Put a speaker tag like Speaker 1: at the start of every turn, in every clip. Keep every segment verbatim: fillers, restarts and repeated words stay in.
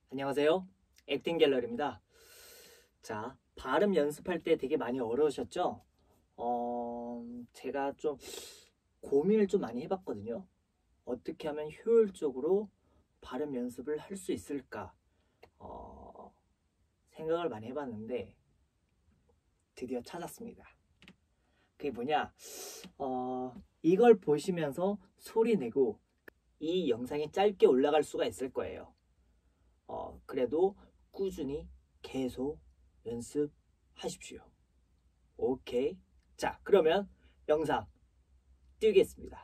Speaker 1: 안녕하세요. 액팅 갤러리입니다. 자, 발음 연습할 때 되게 많이 어려우셨죠? 어, 제가 좀 고민을 좀 많이 해봤거든요. 어떻게 하면 효율적으로 발음 연습을 할 수 있을까? 어, 생각을 많이 해봤는데 드디어 찾았습니다. 그게 뭐냐? 어, 이걸 보시면서 소리 내고 이 영상이 짧게 올라갈 수가 있을 거예요. 어, 그래도 꾸준히 계속 연습하십시오. 오케이. 자, 그러면 영상 띄우겠습니다.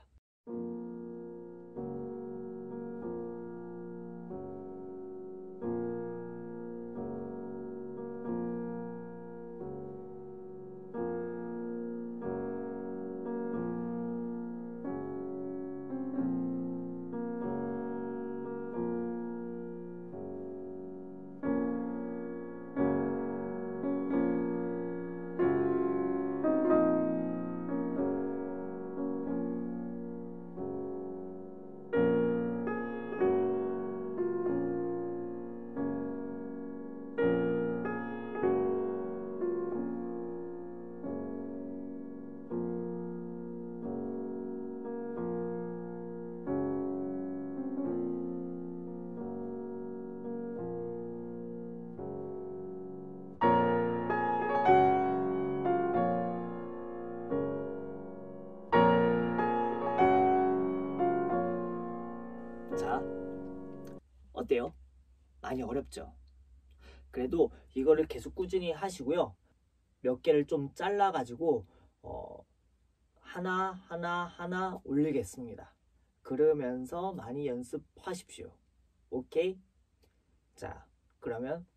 Speaker 1: 자, 어때요? 많이 어렵죠? 그래도 이거를 계속 꾸준히 하시고요. 몇 개를 좀 잘라가지고 어, 하나 하나 하나 올리겠습니다. 그러면서 많이 연습하십시오. 오케이? 자, 그러면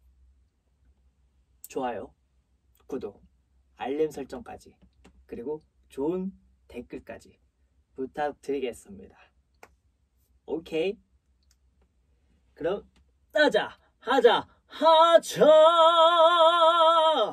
Speaker 1: 좋아요, 구독, 알림 설정까지, 그리고 좋은 댓글까지 부탁드리겠습니다. 오케이? 그럼 하자 하자 하자